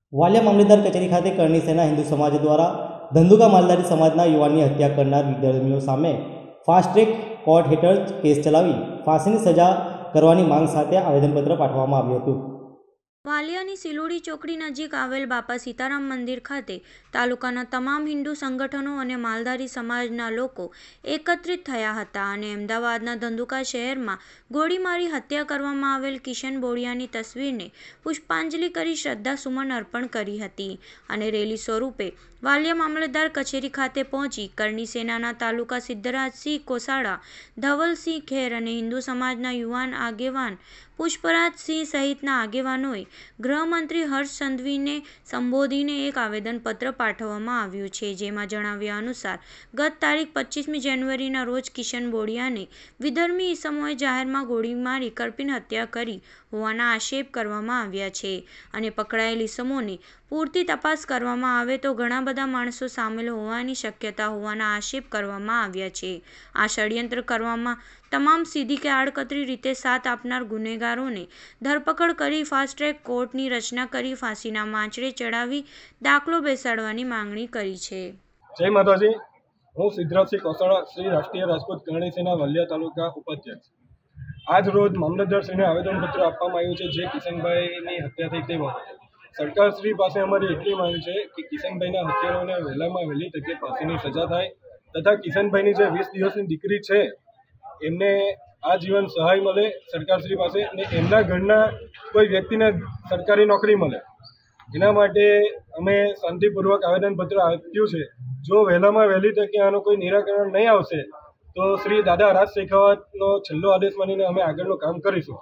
વાલિયા મામલેદાર કચેરી ખાતે કરણી સેના હિન્દુ સમાજ દ્વારા ધંધુકા માલધારી સમાજના યુવાનની હત્યા કરનાર વિધર્મીઓ સામે ફાસ્ટ ટ્રેક કોર્ટ હેઠળ કેસ ચલાવી ફાંસીની સજા કરવાની માંગ સાથે આવેદનપત્ર પાઠવવામાં આવ્યું હતું। વાલિયાની સિલોડી ચોકડી નજીક આવેલ બાપા સીતારામ મંદિર ખાતે તાલુકાના તમામ હિન્દુ સંગઠનો અને માલધારી સમાજના લોકો એકત્રિત થયા હતા અને અમદાવાદના ધંધુકા શહેરમાં ગોળી મારી હત્યા કરવામાં આવેલ કિશન બોડિયાની તસવીરને પુષ્પાંજલિ કરી શ્રદ્ધાસુમન અર્પણ કરી હતી અને રેલી સ્વરૂપે વાલિયા મામલતદાર કચેરી ખાતે પહોંચી કરણી સેનાના તાલુકા સિદ્ધરાજસિંહ કોસાડા, ધવલસિંહ ખેર અને હિન્દુ સમાજના યુવાન આગેવાન પુષ્પરાજસિંહ સહિતના આગેવાનોએ ગૃહમંત્રી હર્ષ સંઘવીને સંબોધીને એક આવેદનપત્ર પાઠવવામાં આવ્યું છે, જેમાં જણાવ્યા અનુસાર ગત તારીખ 25મી જાન્યુઆરીના રોજ કિશન બોડિયાને વિધર્મી ઈસમોએ જાહેરમાં ગોળી મારી કરપીણ હત્યા કરી હોવાના આક્ષેપ કરવામાં આવ્યા છે અને પકડાયેલ ઈસમોની પૂરતી તપાસ કરવામાં આવે તો ઘણા બધા માણસો સામેલ હોવાની શક્યતા હોવાના આક્ષેપ કરવામાં આવ્યા છે। આ ષડયંત્ર કરવામાં તમામ સીધી કે આડકતરી રીતે સાથ આપનાર ગુનેગારોને ધરપકડ કરી ફાસ્ટ ટ્રેક કોર્ટની રચના કરી ફાંસીના માંચડે ચડાવી દાખલો બેસાડવાની માંગણી કરી છે। જય માતાજી। હું સિદ્ધરાજસિંહ કોસાડા, શ્રી રાષ્ટ્રીય રાજપૂત કરણી સેના વાલિયા તાલુકા ઉપાધ્યક્ષ। આજ રોજ મામલતદારશ્રીને આવેદનપત્ર આપવામાં આવ્યું છે જે કિશનભાઈની હત્યા થઈ તે બાબતે। સરકારશ્રી પાસે અમારી એટલી માંગ છે કે કિશનભાઈના હત્યારાઓને વહેલામાં વહેલી તકે ફાંસીની સજા થાય તથા કિશનભાઈની જે 20 દિવસની દીકરી છે એમને આજીવન સહાય મળે સરકારશ્રી પાસે અને એમના ઘરના કોઈ વ્યક્તિને સરકારી નોકરી મળે, એના માટે અમે શાંતિપૂર્વક આવેદનપત્ર આપ્યું છે। જો વહેલામાં વહેલી તકે આનું કોઈ નિરાકરણ નહીં આવશે તો શ્રી દાદા રાજ શેખાવતનો છેલ્લો આદેશ માનીને અમે આગળનું કામ કરીશું।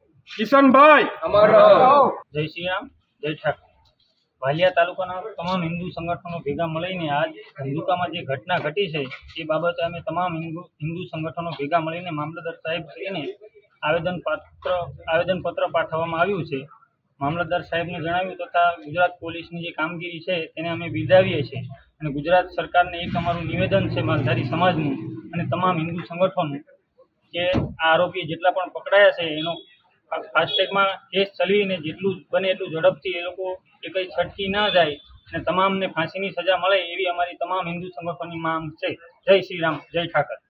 કિશનભાઈ અમારા જય શ્રી રામ, જય ઠાકર। વાલિયા તાલુકાના તમામ હિન્દુ સંગઠનો ભેગા મળીને આજ ધંધુકામાં જે ઘટના ઘટી છે એ બાબતે અમે તમામ હિન્દુ સંગઠનો ભેગા મળીને મામલતદાર સાહેબશ્રીને આવેદનપત્ર પાઠવવામાં આવ્યું છે। મામલતદાર સાહેબને જણાવ્યું તથા ગુજરાત પોલીસની જે કામગીરી છે તેને અમે બિરદાવીએ છીએ અને ગુજરાત સરકારને એક અમારું નિવેદન છે માલધારી સમાજનું અને તમામ હિન્દુ સંગઠનો કે આ આરોપી જેટલા પણ પકડાયા છે એનો ફાસ્ટેગમાં કેસ ચલાવીને જેટલું બને એટલું ઝડપથી એ લોકો એ કંઈ છટકી ના જાય અને તમામને ફાંસીની સજા મળે એવી અમારી તમામ હિન્દુ સંગઠનોની માંગ છે। જય શ્રી રામ, જય ઠાકર।